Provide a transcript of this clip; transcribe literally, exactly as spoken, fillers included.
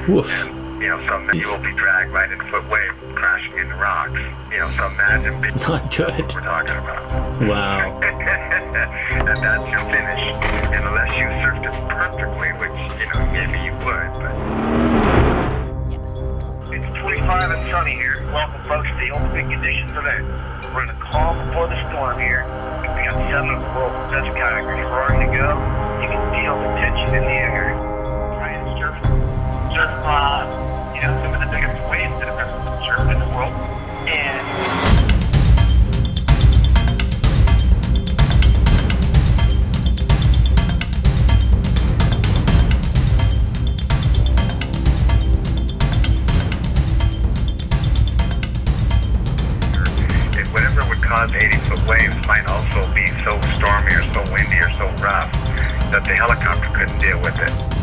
Oof. And, you know, so you will be dragged right into foot wave, crashing into rocks. You know, so imagine being Not good. what we're talking about. Wow. And that's your finish. And unless you surfed it perfectly, which, you know, maybe you would, but... It's twenty-five and sunny here. Welcome, folks, to the ultimate conditions event. We're in a calm before the storm here. We got seven of the world's best kayakers roaring to go. You can feel the tension in the air. Trying to surf, surf, uh, you know, some of the biggest waves that have ever been surfed in the world. And... whatever would cause eighty foot waves might also be so stormy or so windy or so rough that the helicopter couldn't deal with it.